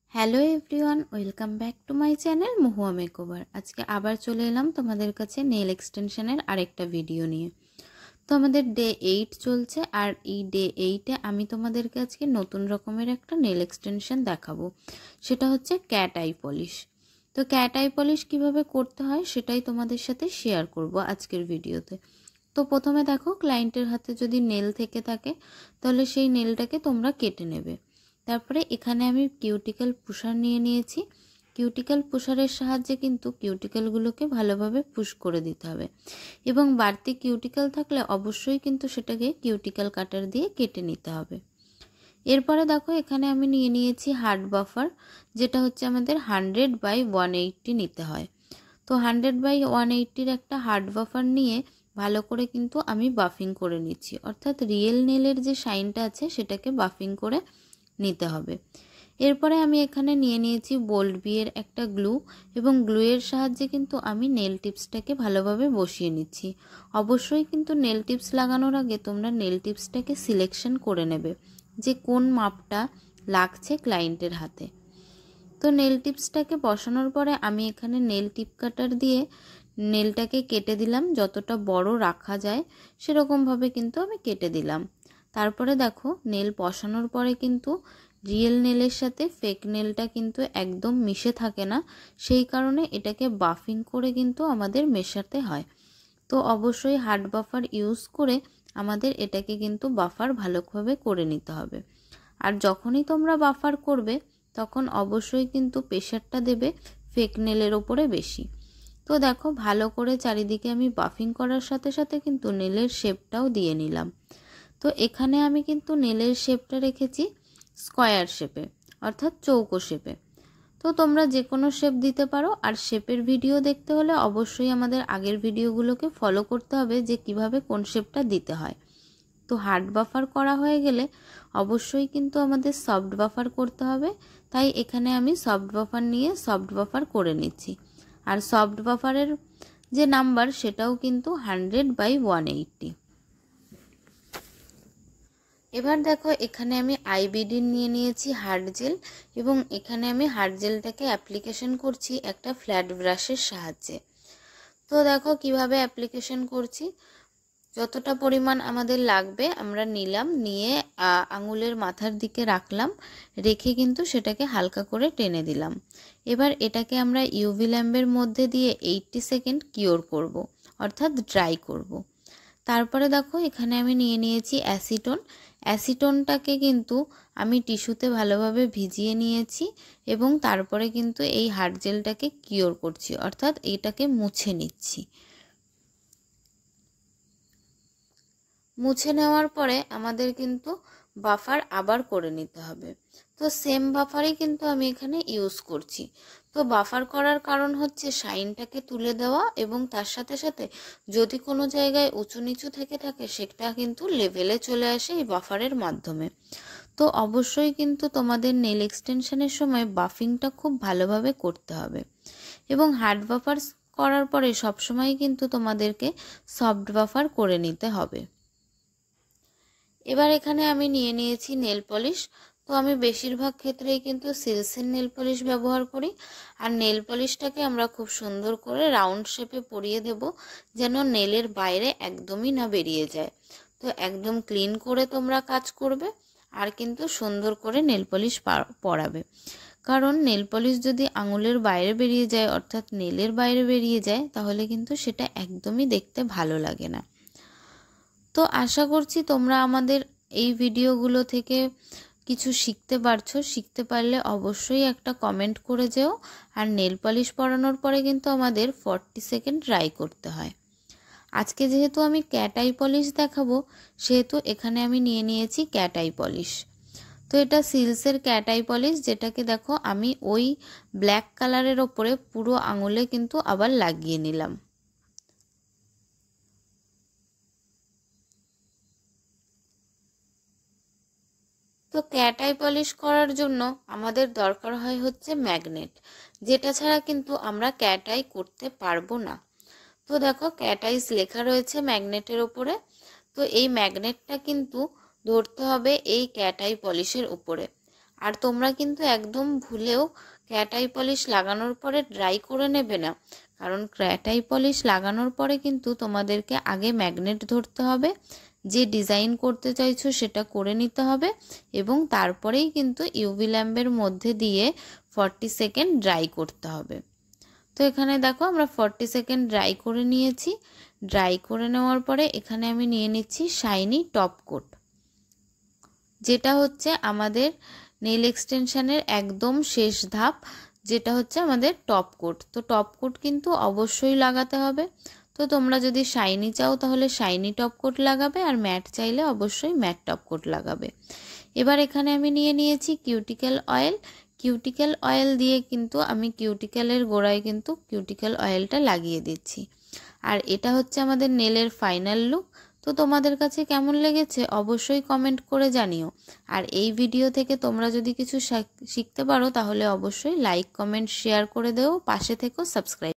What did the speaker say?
Hello everyone, welcome back to my channel Mahua makeover. আজকে আবার চলে এলাম তোমাদের কাছে নেল এক্সটেনশনের আরেকটা ভিডিও নিয়ে। তো আমাদের ডে 8 চলছে, আর এই ডে 8-এ আমি তোমাদেরকে আজকে নতুন রকমের একটা নেল এক্সটেনশন দেখাবো। সেটা হচ্ছে ক্যাট আই পলিশ। তো ক্যাট আই পলিশ কীভাবে করতে হয় সেটাই তোমাদের সাথে শেয়ার করব আজকের ভিডিওতে। তো প্রথমে দেখো, ক্লায়েন্টের হাতে যদি নেল থেকে থাকে তাহলে সেই নেলটাকে তোমরা কেটে নেবে। তারপরে এখানে আমি কিউটিক্যাল পুশার নিয়ে নিয়েছি। কিউটিক্যাল পুশারের সাহায্যে কিন্তু কিউটিক্যালগুলোকে ভালোভাবে পুশ করে দিতে হবে, এবং বাড়তি কিউটিক্যাল থাকলে অবশ্যই কিন্তু সেটাকে কিউটিক্যাল কাটার দিয়ে কেটে নিতে হবে। এরপরে দেখো, এখানে আমি নিয়ে নিয়েছি হার্ড বাফার, যেটা হচ্ছে আমাদের 100/180 নিতে হয়। তো 100/180-র একটা হার্ড বাফার নিয়ে ভালো করে কিন্তু আমি বাফিং করে নিচ্ছি, অর্থাৎ রিয়েল নেলের যে শাইনটা আছে সেটাকে বাফিং করে নিতে হবে। এরপরে আমি এখানে নিয়ে নিয়েছি বোল্ড বিয়ের একটা গ্লু, এবং গ্লুয়ের সাহায্যে কিন্তু আমি নেল টিপসটাকে ভালোভাবে বসিয়ে নিচ্ছি। অবশ্যই কিন্তু নেল টিপস লাগানোর আগে তোমরা নেল টিপসটাকে সিলেকশন করে নেবে যে কোন মাপটা লাগছে ক্লায়েন্টের হাতে। তো নেল টিপসটাকে বসানোর পরে আমি এখানে নেল টিপ কাটার দিয়ে নেলটাকে কেটে দিলাম, যতটা বড় রাখা যায় সেরকমভাবে কিন্তু আমি কেটে দিলাম। তারপরে দেখো, নেল বসানোর পরে কিন্তু রিয়েল নেলের সাথে ফেক নেলটা কিন্তু একদম মিশে থাকে না, সেই কারণে এটাকে বাফিং করে কিন্তু আমাদের মেশাতে হয়। তো অবশ্যই হার্ড বাফার ইউজ করে আমাদের এটাকে কিন্তু বাফার ভালোভাবে করে নিতে হবে। আর যখনই তোমরা বাফার করবে তখন অবশ্যই কিন্তু প্রেশারটা দেবে ফেক নেলের ওপরে বেশি। তো দেখো, ভালো করে চারিদিকে আমি বাফিং করার সাথে সাথে কিন্তু নেলের শেপটাও দিয়ে নিলাম। তো এখানে আমি কিন্তু নেলের শেপটা রেখেছি স্কোয়ার শেপে, অর্থাৎ চৌকো শেপে। তো তোমরা যে কোনো শেপ দিতে পারো, আর শেপের ভিডিও দেখতে হলে অবশ্যই আমাদের আগের ভিডিওগুলোকে ফলো করতে হবে যে কিভাবে কোন শেপটা দিতে হয়। তো হার্ড বাফার করা হয়ে গেলে অবশ্যই কিন্তু আমাদের সফট বাফার করতে হবে, তাই এখানে আমি সফট বাফার নিয়ে সফট বাফার করে নিচ্ছি। আর সফট বাফারের যে নাম্বার সেটাও কিন্তু 100/180। এবার দেখো, এখানে আমি আইবিডি নিয়ে নিয়েছি হার্ড জেল, এবং এখানে আমি হার্ড জেলটাকে অ্যাপ্লিকেশন করছি একটা ফ্ল্যাট ব্রাশের সাহায্যে। তো দেখো কিভাবে অ্যাপ্লিকেশন করছি। যতটা পরিমাণ আমাদের লাগবে আমরা নিলাম, নিয়ে আঙুলের মাথার দিকে রাখলাম, রেখে কিন্তু সেটাকে হালকা করে টেনে দিলাম। এবার এটাকে আমরা ইউভি ল্যাম্পের মধ্যে দিয়ে 80 সেকেন্ড কিওর করব, অর্থাৎ ড্রাই করব। তারপরে দেখো, এখানে আমি নিয়ে নিয়েছি অ্যাসিটোন। অ্যাসিটোনটাকে কিন্তু আমি টিস্যুতে ভালোভাবে ভিজিয়ে নিয়েছি, এবং তারপরে কিন্তু এই হার্ড জেলটাকে কিওর করছি, অর্থাৎ এইটাকে মুছে নিচ্ছি। মুছে নেওয়ার পরে আমাদের কিন্তু বাফার আবার করে নিতে হবে। তো সেম বাফারই কিন্তু আমি এখানে ইউজ করছি। তো বাফার করার কারণ হচ্ছে শাইনটাকে তুলে দেওয়া, এবং তার সাথে সাথে যদি কোনো জায়গায় উঁচু নিচু থেকে থাকে সেটা কিন্তু লেভেলে চলে আসে এই বাফারের মাধ্যমে। তো অবশ্যই কিন্তু তোমাদের নেল এক্সটেনশনের সময় বাফিংটা খুব ভালোভাবে করতে হবে, এবং হার্ড বাফার করার পরে সবসময় কিন্তু তোমাদেরকে সফট বাফার করে নিতে হবে। এবার এখানে আমি নিয়ে নিয়েছি নেল পলিশ। তো আমি বেশিরভাগ ক্ষেত্রেই কিন্তু সিলসের নেল পলিশ ব্যবহার করি, আর নেল পলিশটাকে আমরা খুব সুন্দর করে রাউন্ড শেপে পরিয়ে দেব, যেন নেলের বাইরে একদমই না বেরিয়ে যায়। তো একদম ক্লিন করে তোমরা কাজ করবে, আর কিন্তু সুন্দর করে নেল পলিশ পরাবে। কারণ নেল পলিশ যদি আঙুলের বাইরে বেরিয়ে যায়, অর্থাৎ নেলের বাইরে বেরিয়ে যায়, তাহলে কিন্তু সেটা একদমই দেখতে ভালো লাগে না। তো আশা করছি তোমরা আমাদের এই ভিডিওগুলো থেকে কিছু শিখতে পারছো। শিখতে পারলে অবশ্যই একটা কমেন্ট করে যেও। আর নেল পলিশ পরানোর পরে কিন্তু আমাদের 40 সেকেন্ড ড্রাই করতে হয়। আজকে যেহেতু আমি ক্যাট আই পলিশ দেখাবো, সেহেতু এখানে আমি নিয়ে নিয়েছি ক্যাট আই পলিশ। তো এটা সিলসের ক্যাট আই পলিশ, যেটাকে দেখো আমি ওই ব্ল্যাক কালারের ওপরে পুরো আঙুলে কিন্তু আবার লাগিয়ে নিলাম। তো ক্যাট আই পলিশ করার জন্য আমাদের দরকার হয় হচ্ছে ম্যাগনেট, যেটা ছাড়া কিন্তু আমরা ক্যাট আই করতে পারবো না। তো দেখো, ক্যাট আইস লেখা রয়েছে ম্যাগনেটের ওপরে। তো এই ম্যাগনেটটা কিন্তু ধরতে হবে এই ক্যাট আই পলিশের উপরে। আর তোমরা কিন্তু একদম ভুলেও ক্যাট আই পলিশ লাগানোর পরে ড্রাই করে নেবে না, কারণ ক্যাট আই পলিশ লাগানোর পরে কিন্তু তোমাদেরকে আগে ম্যাগনেট ধরতে হবে, যে ডিজাইন করতে চাইছো সেটা করে নিতে হবে, এবং তারপরেই কিন্তু ইউভি ল্যাম্পের মধ্যে দিয়ে 40 সেকেন্ড ড্রাই করতে হবে। তো এখানে দেখো আমরা 40 সেকেন্ড ড্রাই করে নিয়েছি। ড্রাই করে নেওয়ার পরে এখানে আমি নিয়ে নিচ্ছি শাইনি টপ কোট, যেটা হচ্ছে আমাদের নেল এক্সটেনশনের একদম শেষ ধাপ, যেটা হচ্ছে আমাদের টপ কোট। তো টপ কোট কিন্তু অবশ্যই লাগাতে হবে। তো তোমরা যদি শাইনি চাও তাহলে শাইনি টপ কোট লাগাবে, আর ম্যাট চাইলে অবশ্যই ম্যাট টপ কোট লাগাবে। এবার এখানে আমি নিয়ে নিয়েছি কিউটিক্যাল অয়েল। কিউটিক্যাল অয়েল দিয়ে কিন্তু আমি কিউটিক্যালের গোড়ায় কিন্তু কিউটিক্যাল অয়েলটা লাগিয়ে দিচ্ছি। আর এটা হচ্ছে আমাদের নেলের ফাইনাল লুক। তো তোমাদের কাছে কেমন লেগেছে অবশ্যই কমেন্ট করে জানিও। আর এই ভিডিও থেকে তোমরা যদি কিছু শিখতে পারো তাহলে অবশ্যই লাইক, কমেন্ট, শেয়ার করে দেও, পাশে থেকো, সাবস্ক্রাইব।